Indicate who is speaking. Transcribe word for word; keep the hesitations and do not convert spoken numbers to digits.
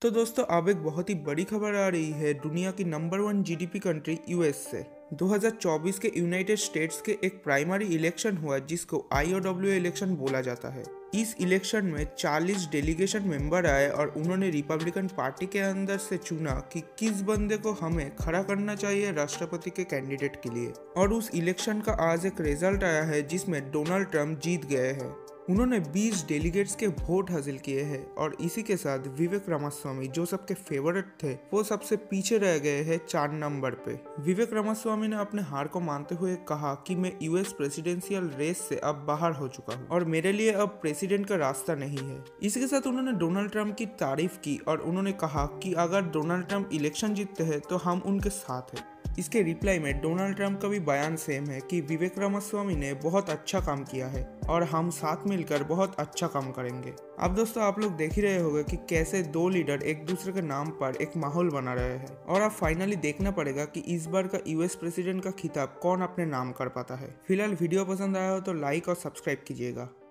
Speaker 1: तो दोस्तों अब एक बहुत ही बड़ी खबर आ रही है दुनिया की number one GDP country US से। दो हज़ार चौबीस के यूनाइटेड स्टेट्स के एक प्राइमरी इलेक्शन हुआ जिसको आईओडब्ल्यू इलेक्शन बोला जाता है। इस इलेक्शन में चालीस डेलीगेशन मेंबर आए और उन्होंने रिपब्लिकन पार्टी के अंदर से चुना कि किस बंदे को हमें खड़ा करना चाहिए राष्ट्रपति के कैंडिडेट के लिए। और उस इलेक्शन का आज एक रिजल्ट आया है जिसमें डोनाल्ड ट्रंप जीत गए हैं। उन्होंने बीस डेलीगेट्स के वोट हासिल किए हैं और इसी के साथ विवेक रामास्वामी जो सबके फेवरेट थे वो सबसे पीछे रह गए हैं चार नंबर पे। विवेक रामास्वामी ने अपने हार को मानते हुए कहा कि मैं यूएस प्रेसिडेंशियल रेस से अब बाहर हो चुका हूँ और मेरे लिए अब प्रेसिडेंट का रास्ता नहीं है। इसी के साथ उन्होंने डोनाल्ड ट्रंप की तारीफ की और उन्होंने कहा कि अगर डोनाल्ड ट्रंप इलेक्शन जीतते हैं तो हम उनके साथ हैं। इसके रिप्लाई में डोनाल्ड ट्रंप का भी बयान सेम है कि विवेक रामास्वामी ने बहुत अच्छा काम किया है और हम साथ मिलकर बहुत अच्छा काम करेंगे। अब दोस्तों आप लोग देख ही रहे होंगे कि कैसे दो लीडर एक दूसरे के नाम पर एक माहौल बना रहे हैं और अब फाइनली देखना पड़ेगा कि इस बार का यूएस प्रेसिडेंट का खिताब कौन अपने नाम कर पाता है। फिलहाल वीडियो पसंद आया हो तो लाइक और सब्सक्राइब कीजिएगा।